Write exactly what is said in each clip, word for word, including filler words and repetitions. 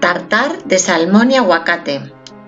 Tartar de salmón y aguacate.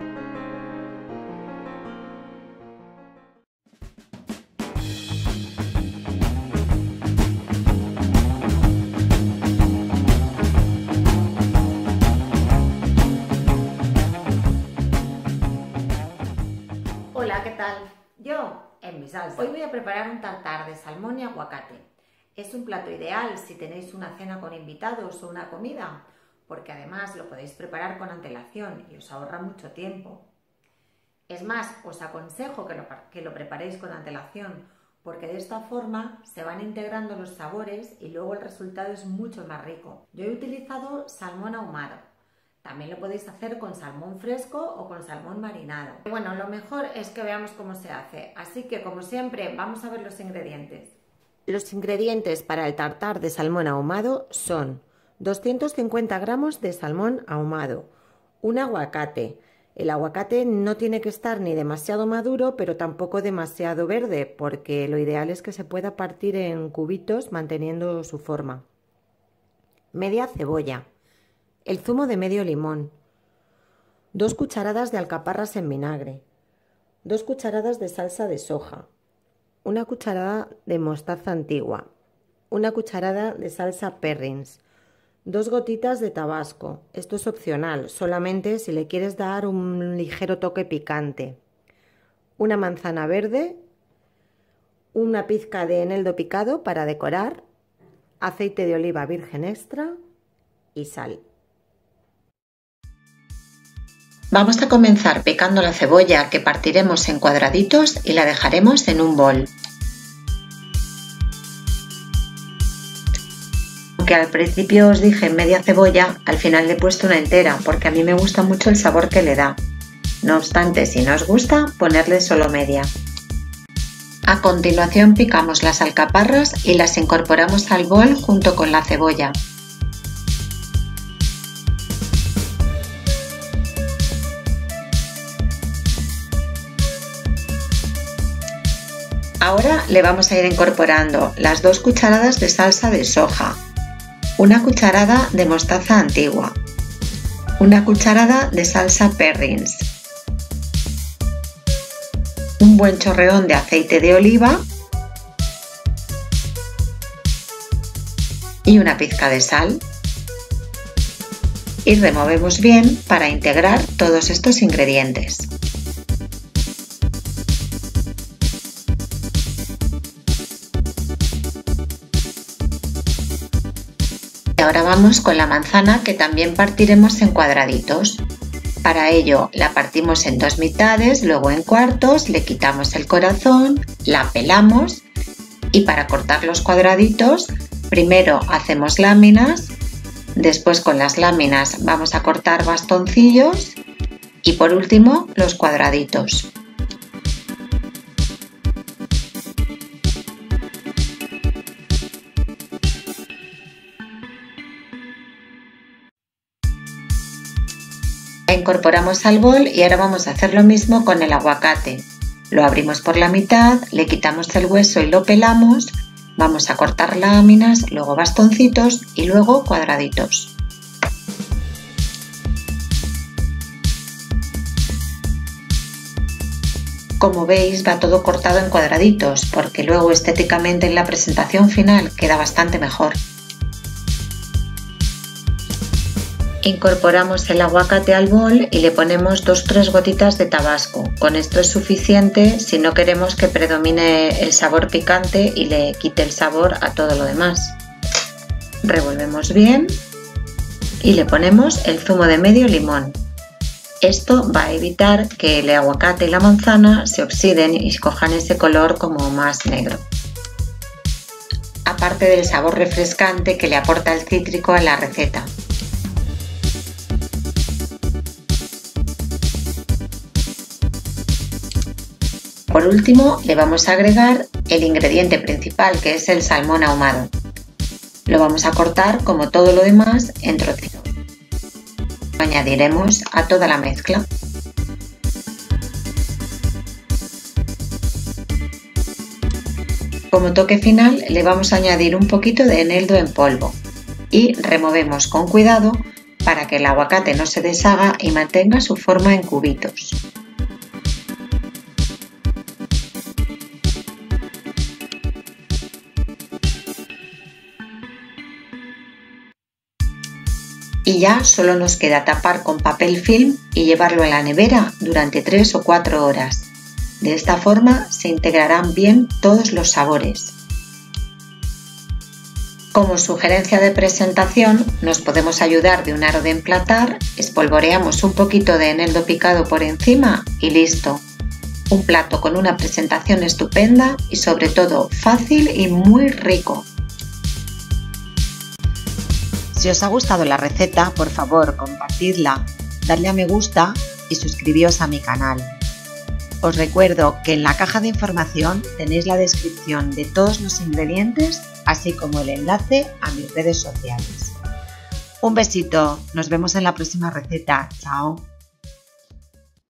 Hola, ¿qué tal? Yo, en mi salsa. Hoy voy a preparar un tartar de salmón y aguacate. Es un plato ideal si tenéis una cena con invitados o una comida, porque además lo podéis preparar con antelación y os ahorra mucho tiempo. Es más, os aconsejo que lo, que lo preparéis con antelación, porque de esta forma se van integrando los sabores y luego el resultado es mucho más rico. Yo he utilizado salmón ahumado. También lo podéis hacer con salmón fresco o con salmón marinado. Bueno, lo mejor es que veamos cómo se hace, así que como siempre vamos a ver los ingredientes. Los ingredientes para el tartar de salmón ahumado son doscientos cincuenta gramos de salmón ahumado, un aguacate. El aguacate no tiene que estar ni demasiado maduro, pero tampoco demasiado verde, porque lo ideal es que se pueda partir en cubitos manteniendo su forma. Media cebolla, el zumo de medio limón, dos cucharadas de alcaparras en vinagre, dos cucharadas de salsa de soja, una cucharada de mostaza antigua, una cucharada de salsa Perrins, dos gotitas de tabasco, esto es opcional, solamente si le quieres dar un ligero toque picante, una manzana verde, una pizca de eneldo picado para decorar, aceite de oliva virgen extra y sal. Vamos a comenzar picando la cebolla, que partiremos en cuadraditos y la dejaremos en un bol. Aunque al principio os dije media cebolla, al final le he puesto una entera porque a mí me gusta mucho el sabor que le da. No obstante, si no os gusta, ponerle solo media. A continuación picamos las alcaparras y las incorporamos al bol junto con la cebolla. Ahora le vamos a ir incorporando las dos cucharadas de salsa de soja, una cucharada de mostaza antigua, una cucharada de salsa Perrins, un buen chorreón de aceite de oliva y una pizca de sal. Y removemos bien para integrar todos estos ingredientes. Y ahora vamos con la manzana, que también partiremos en cuadraditos. Para ello la partimos en dos mitades, luego en cuartos, le quitamos el corazón, la pelamos y para cortar los cuadraditos primero hacemos láminas, después con las láminas vamos a cortar bastoncillos y por último los cuadraditos. La incorporamos al bol y ahora vamos a hacer lo mismo con el aguacate. Lo abrimos por la mitad, le quitamos el hueso y lo pelamos, vamos a cortar láminas, luego bastoncitos y luego cuadraditos. Como veis, va todo cortado en cuadraditos, porque luego estéticamente en la presentación final queda bastante mejor. Incorporamos el aguacate al bol y le ponemos dos o tres gotitas de tabasco. Con esto es suficiente si no queremos que predomine el sabor picante y le quite el sabor a todo lo demás. Revolvemos bien y le ponemos el zumo de medio limón. Esto va a evitar que el aguacate y la manzana se oxiden y cojan ese color como más negro. Aparte del sabor refrescante que le aporta el cítrico a la receta. Por último, le vamos a agregar el ingrediente principal, que es el salmón ahumado. Lo vamos a cortar, como todo lo demás, en trocitos. Lo añadiremos a toda la mezcla. Como toque final le vamos a añadir un poquito de eneldo en polvo y removemos con cuidado para que el aguacate no se deshaga y mantenga su forma en cubitos. Y ya solo nos queda tapar con papel film y llevarlo a la nevera durante tres o cuatro horas. De esta forma se integrarán bien todos los sabores. Como sugerencia de presentación, nos podemos ayudar de un aro de emplatar, espolvoreamos un poquito de eneldo picado por encima y listo. Un plato con una presentación estupenda y sobre todo fácil y muy rico. Si os ha gustado la receta, por favor compartidla, dadle a me gusta y suscribíos a mi canal. Os recuerdo que en la caja de información tenéis la descripción de todos los ingredientes, así como el enlace a mis redes sociales. Un besito, nos vemos en la próxima receta. Chao.